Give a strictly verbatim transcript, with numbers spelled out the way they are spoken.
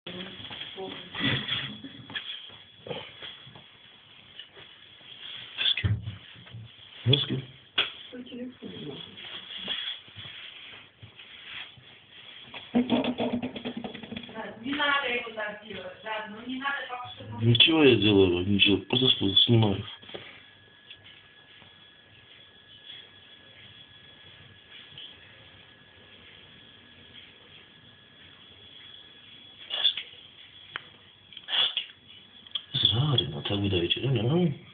That's good. Не надо его так делать, да, ну не надо пока что... Ничего я делаю, ничего, просто снимаю. It's hard, and I'll tell you that, you know.